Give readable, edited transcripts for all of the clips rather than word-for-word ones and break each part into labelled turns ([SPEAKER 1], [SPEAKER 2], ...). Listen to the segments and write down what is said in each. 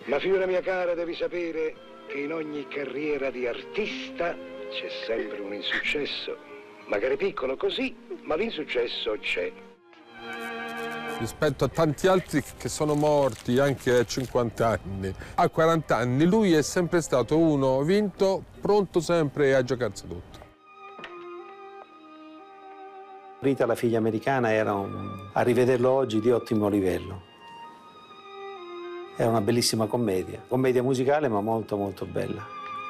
[SPEAKER 1] Ma figura mia cara, devi sapere che in ogni carriera di artista c'è sempre un insuccesso. Magari piccolo così, ma l'insuccesso c'è.
[SPEAKER 2] Rispetto a tanti altri che sono morti anche a 50 anni, a 40 anni lui è sempre stato uno vinto, pronto sempre a giocarsi tutto.
[SPEAKER 3] Rita, la figlia americana, a rivederlo oggi, di ottimo livello. Era una bellissima commedia musicale ma molto molto bella.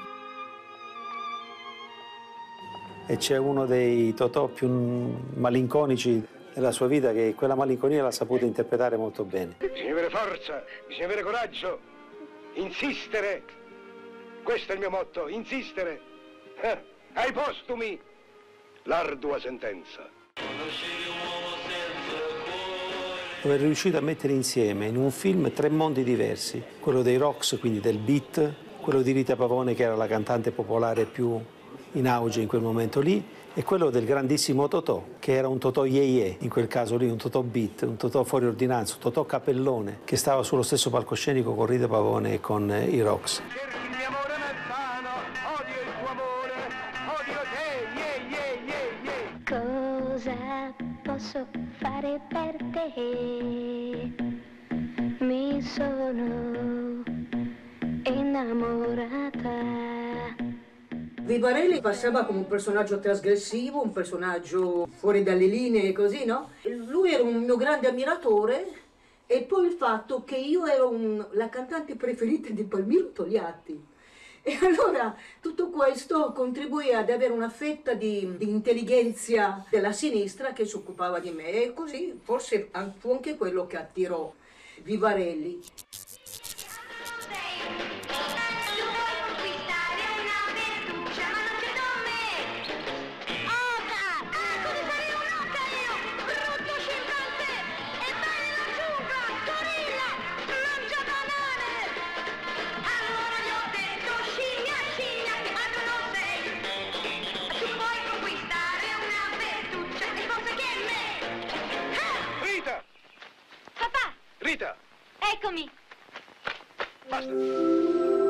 [SPEAKER 3] E c'è uno dei Totò più malinconici della sua vita che quella malinconia l'ha saputa interpretare molto bene.
[SPEAKER 1] Bisogna avere forza, bisogna avere coraggio, insistere. Questo è il mio motto, insistere. Ai postumi, l'ardua sentenza.
[SPEAKER 3] Dove è riuscito a mettere insieme in un film 3 mondi diversi, quello dei Rocks, quindi del beat, quello di Rita Pavone, che era la cantante popolare più in auge in quel momento lì, e quello del grandissimo Totò, che era un Totò ye-ye, in quel caso lì, un Totò beat, un Totò fuori ordinanza, un Totò capellone, che stava sullo stesso palcoscenico con Rita Pavone e con i Rocks.
[SPEAKER 4] Cosa posso fare per te? Mi sono innamorata.
[SPEAKER 5] Vivarelli passava come un personaggio trasgressivo, un personaggio fuori dalle linee, così, no? Lui era un mio grande ammiratore, e poi il fatto che io ero la cantante preferita di Palmiro Togliatti. E allora tutto questo contribuì ad avere una fetta di intelligenza della sinistra che si occupava di me, e così forse fu anche quello che attirò Vivarelli.
[SPEAKER 1] Rita!
[SPEAKER 4] Eccomi!
[SPEAKER 1] Basta!